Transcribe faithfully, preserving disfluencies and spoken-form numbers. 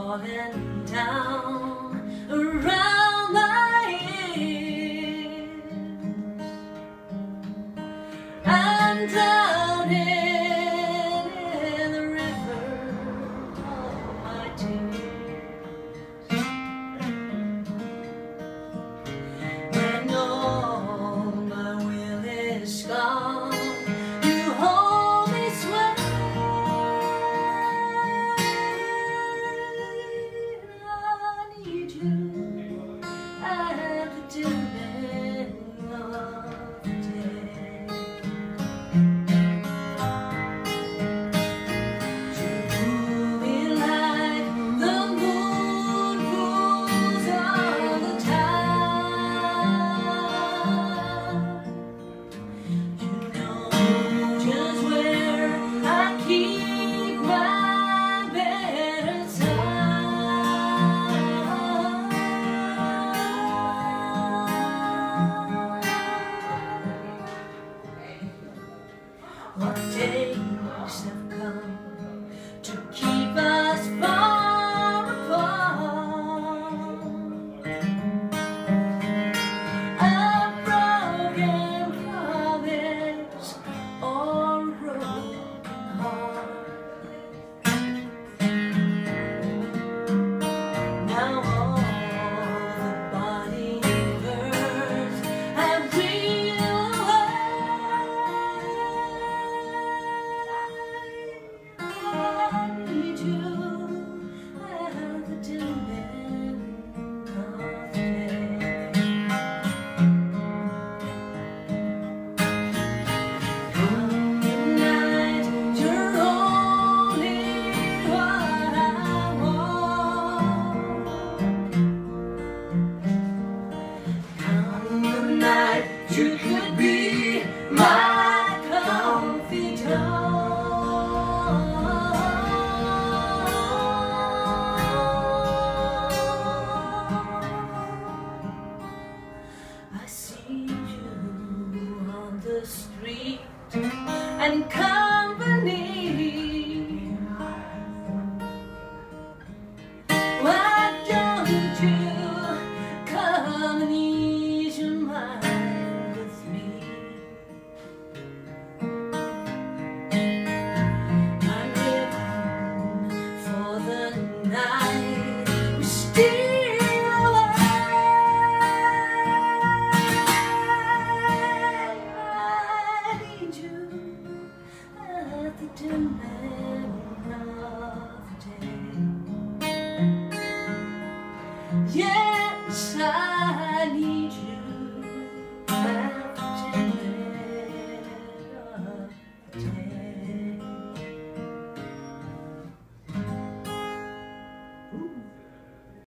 falling down around my ears and drowning in the river of my tears. When all my will is gone, you hold me sweet. At the dim end of the day, you pull me like the moon pulls on the tide. You know just where I keep my bedside. What days have come to keep us far apart? A broken promise or a broken heart. Now all the body hurts have you could be my confidant. I see you on the street and company. Why don't you come and ease your mind with me? I'm living for the night we steal away. I need you at the dim end of the day. Yes, I need you.